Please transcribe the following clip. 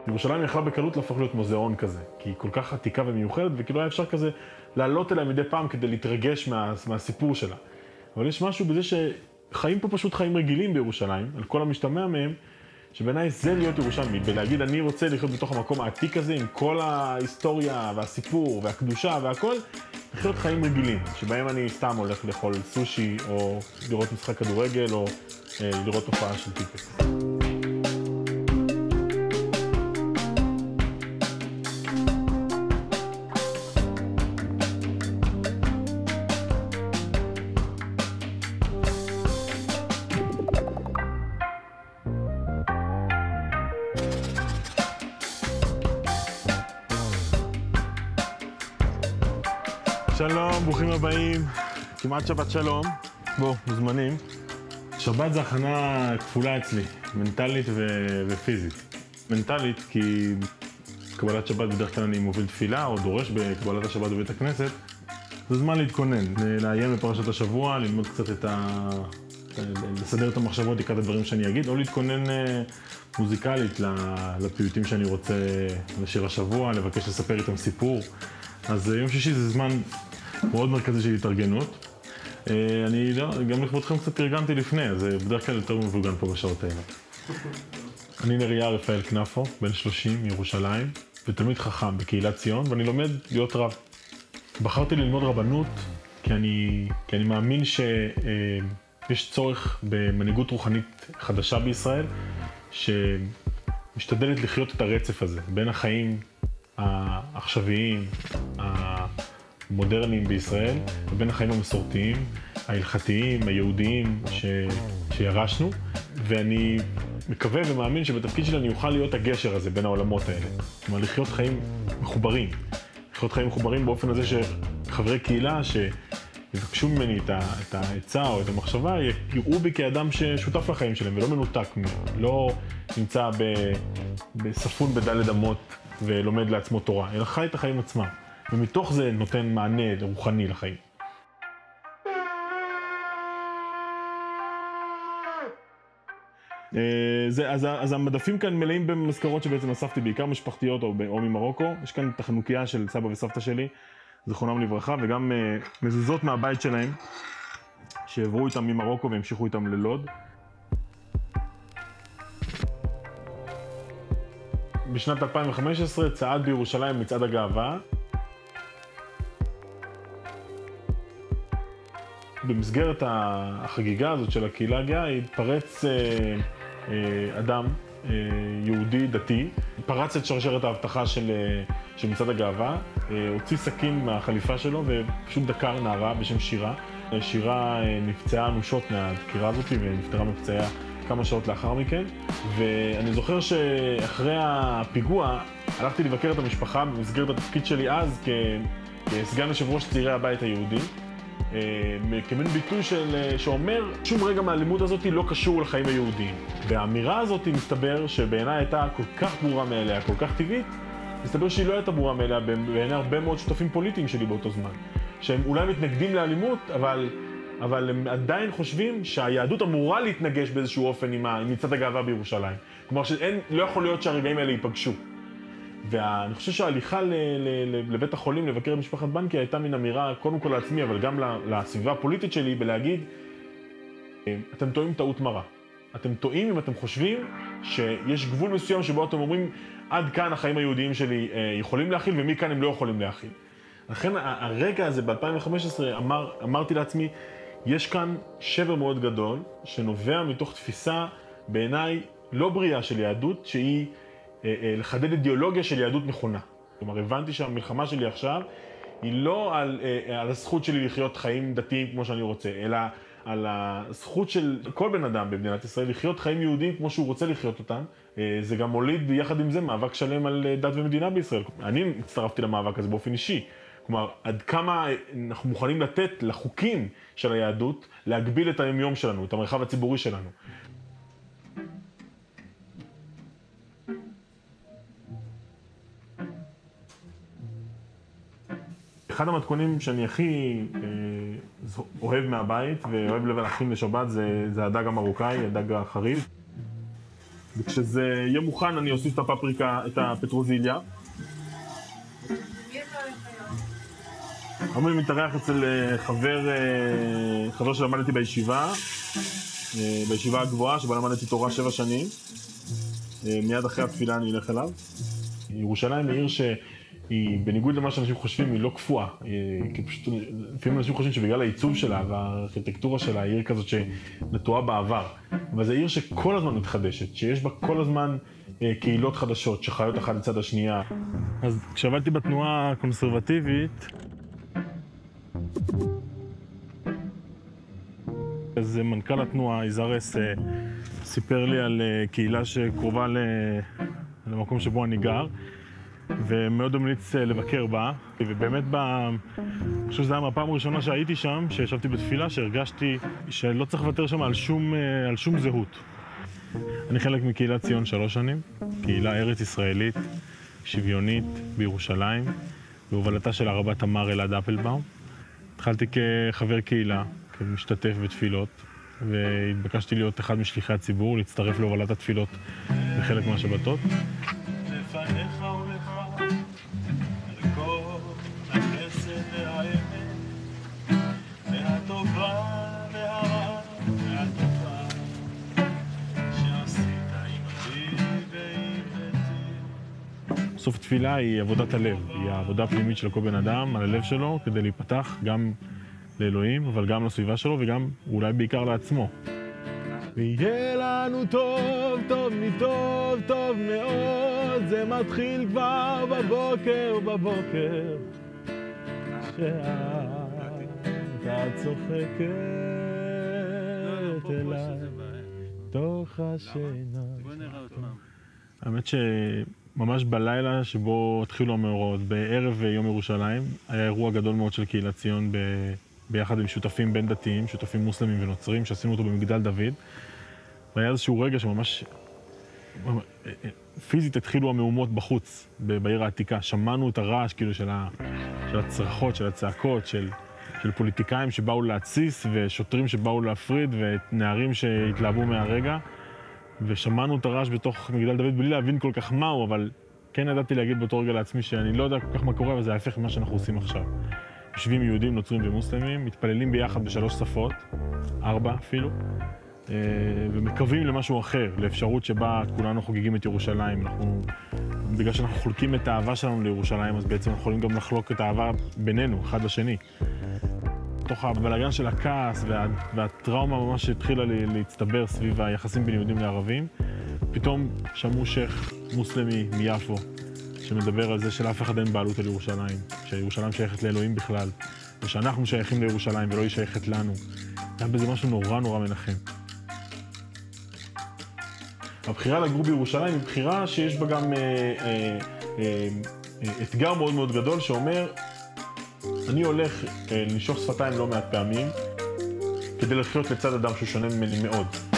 ירושלים יכלה בקלות להפוך להיות מוזיאון כזה, כי היא כל כך עתיקה ומיוחדת, וכאילו היה אפשר כזה לעלות אליה מדי פעם כדי להתרגש מהסיפור שלה. אבל יש משהו בזה שחיים פה פשוט חיים רגילים בירושלים, על כל המשתמע מהם, שבעיניי זה להיות ירושלמי, ולהגיד אני רוצה לחיות בתוך המקום העתיק הזה, עם כל ההיסטוריה והסיפור והקדושה והכל, לחיות חיים רגילים, שבהם אני סתם הולך לאכול סושי, או לראות משחק כדורגל, או לראות תופעה של טיקטוק. שלום, ברוכים הבאים, כמעט שבת שלום. בואו, מוזמנים. שבת זה הכנה כפולה אצלי, מנטלית ופיזית. מנטלית כי קבלת שבת בדרך כלל אני מוביל תפילה או דורש בקבלת השבת בבית הכנסת. זה זמן להתכונן, לעיין בפרשת השבוע, ללמוד קצת לסדר את המחשבות לקראת הדברים שאני אגיד, או להתכונן מוזיקלית לפיוטים שאני רוצה לשיר השבוע, לבקש לספר איתם סיפור. אז יום שישי זה זמן מאוד מרכזי של התארגנות. אני גם לכבודכם קצת תרגנתי לפני, אז בדרך כלל יותר מבוגן פה בשעות האלה. אני נריה רפאל כנפו, בן 30 מירושלים, ותלמיד חכם בקהילת ציון, ואני לומד להיות רב. בחרתי ללמוד רבנות כי אני מאמין שיש צורך במנהיגות רוחנית חדשה בישראל, שמשתדלת לחיות את הרצף הזה בין החיים העכשוויים, המודרניים בישראל, ובין החיים המסורתיים, ההלכתיים, היהודיים שירשנו, ואני מקווה ומאמין שבתפקיד שלי אני אוכל להיות הגשר הזה בין העולמות האלה. כלומר, לחיות חיים מחוברים. לחיות חיים מחוברים באופן הזה שחברי קהילה שיבקשו ממני את העצה או את המחשבה, יראו בי כאדם ששותף לחיים שלהם ולא מנותק, לא נמצא בספון בדלת אמות ולומד לעצמו תורה, אלא חי את החיים עצמם. ומתוך זה נותן מענה רוחני לחיים. אז המדפים כאן מלאים במזכרות שבעצם אספתי בעיקר משפחתיות או ממרוקו. יש כאן את החנוכיה של סבא וסבתא שלי, זכרונם לברכה, וגם מזוזות מהבית שלהם, שעברו איתם ממרוקו והמשיכו איתם ללוד. בשנת 2015 צעד בירושלים מצעד הגאווה. במסגרת החגיגה הזאת של הקהילה הגאה התפרץ אדם יהודי דתי, פרץ את שרשרת ההבטחה של מצעד הגאווה, הוציא סכין מהחליפה שלו ופשוט דקר נערה בשם שירה. שירה נפצעה אנושות מהדקירה הזאת ונפטרה מפצעיה כמה שעות לאחר מכן, ואני זוכר שאחרי הפיגוע הלכתי לבקר את המשפחה במסגרת התפקיד שלי אז כסגן יושב ראש צעירי הבית היהודי, כמין ביטוי שאומר שום רגע מהלימוד הזאת לא קשור לחיים היהודיים. והאמירה הזאת מסתבר שבעיניי הייתה כל כך ברורה מאליה, כל כך טבעית, מסתבר שהיא לא הייתה ברורה מאליה בעיני הרבה מאוד שותפים פוליטיים שלי באותו זמן, שהם אולי מתנגדים לאלימות, אבל הם עדיין חושבים שהיהדות אמורה להתנגש באיזשהו אופן עם מצעד הגאווה בירושלים. כלומר שלא יכול להיות שהרגעים האלה ייפגשו. ואני חושב שההליכה לבית החולים לבקר את משפחת בנקי הייתה מן אמירה קודם כל לעצמי, אבל גם לסביבה הפוליטית שלי, בלהגיד, אתם טועים טעות מרה. אתם טועים אם אתם חושבים שיש גבול מסוים שבו אתם אומרים, עד כאן החיים היהודיים שלי יכולים להכיל ומכאן הם לא יכולים להכיל. לכן הרגע הזה ב-2015 אמרתי לעצמי, יש כאן שבר מאוד גדול שנובע מתוך תפיסה בעיניי לא בריאה של יהדות, שהיא לחדד אידיאולוגיה של יהדות נכונה. כלומר, הבנתי שהמלחמה שלי עכשיו היא לא על הזכות שלי לחיות חיים דתיים כמו שאני רוצה, אלא על הזכות של כל בן אדם במדינת ישראל לחיות חיים יהודיים כמו שהוא רוצה לחיות אותם. זה גם מוליד יחד עם זה מאבק שלם על דת ומדינה בישראל. אני הצטרפתי למאבק הזה באופן אישי. כלומר, עד כמה אנחנו מוכנים לתת לחוקים של היהדות להגביל את היום-יום שלנו, את המרחב הציבורי שלנו. אחד המתכונים שאני הכי אוהב מהבית ואוהב להכין לשבת זה הדג המרוקאי, הדג החריף. וכשזה יהיה מוכן אני אוסיף את הפפריקה, את הפטרוזיליה. היום אני מתארח אצל חבר שלמדתי בישיבה הגבוהה, שבה למדתי תורה 7 שנים. מיד אחרי התפילה אני אלך אליו. ירושלים היא עיר שהיא, בניגוד למה שאנשים חושבים, היא לא קפואה. לפעמים אנשים חושבים שבגלל העיצוב שלה והארכיטקטורה שלה, היא עיר כזאת שנטועה בעבר. אבל זו עיר שכל הזמן מתחדשת, שיש בה כל הזמן קהילות חדשות שחיות אחת לצד השנייה. אז כשעבדתי בתנועה הקונסרבטיבית, אז מנכ"ל התנועה, איזרס, סיפר לי על קהילה שקרובה למקום שבו אני גר, ומאוד ממליץ לבקר בה. ובאמת, אני חושב שזו הייתה מהפעם הראשונה שהייתי שם, שישבתי בתפילה, שהרגשתי שלא צריך לוותר שם על שום זהות. אני חלק מקהילת ציון 3 שנים, קהילה ארץ ישראלית, שוויונית בירושלים, בהובלתה של הרבה תמר אלעד אפלבאום. התחלתי כחבר קהילה, כמשתתף בתפילות, והתבקשתי להיות אחד משליחי הציבור, להצטרף להובלת התפילות בחלק מהשבתות. לפניך ולך, לכל החסד והאמת, והטובה והרעה והטובה, שעשית עמדי ועם ביתי. בסוף תפילה היא עבודת הלב, היא העבודה הפנימית של כל בן אדם על הלב שלו, כדי להיפתח גם לאלוהים, אבל גם לסביבה שלו, וגם אולי בעיקר לעצמו. ויהיה לנו טוב, טוב מטוב, טוב מאוד, זה מתחיל כבר בבוקר, כשאת צוחקת אליי, תוך השינה. האמת שממש בלילה שבו התחילו המאורעות, בערב יום ירושלים, היה אירוע גדול מאוד של קהילת ציון ביחד עם שותפים בין דתיים, שותפים מוסלמים ונוצרים, שעשינו אותו במגדל דוד. והיה איזשהו רגע שממש פיזית התחילו המהומות בחוץ, בעיר העתיקה. שמענו את הרעש כאילו של הצרחות, של הצעקות, של פוליטיקאים שבאו להתסיס, ושוטרים שבאו להפריד, ונערים שהתלהבו מהרגע. ושמענו את הרעש בתוך מגדל דוד בלי להבין כל כך מהו, אבל כן ידעתי להגיד באותו רגע לעצמי שאני לא יודע כל כך מה קורה, אבל זה ההפך ממה שאנחנו עושים עכשיו. יושבים יהודים, נוצרים ומוסלמים, מתפללים ביחד ב3 שפות, 4 אפילו, ומקווים למשהו אחר, לאפשרות שבה כולנו חוגגים את ירושלים. בגלל שאנחנו חולקים את האהבה שלנו לירושלים, אז בעצם אנחנו יכולים גם לחלוק את האהבה בינינו, אחד לשני. תוך הבלגן של הכעס והטראומה ממש התחילה להצטבר סביב היחסים בין יהודים לערבים, פתאום שמעו שייך מוסלמי מיפו, שמדבר על זה שלאף אחד אין בעלות על ירושלים, שירושלים שייכת לאלוהים בכלל, ושאנחנו שייכים לירושלים ולא היא שייכת לנו. היה בזה משהו נורא מנחם. הבחירה לגור בירושלים היא בחירה שיש בה גם אתגר מאוד גדול שאומר, אני הולך לנשוך שפתיים לא מעט פעמים כדי לחיות לצד אדם שהוא שונה ממני מאוד.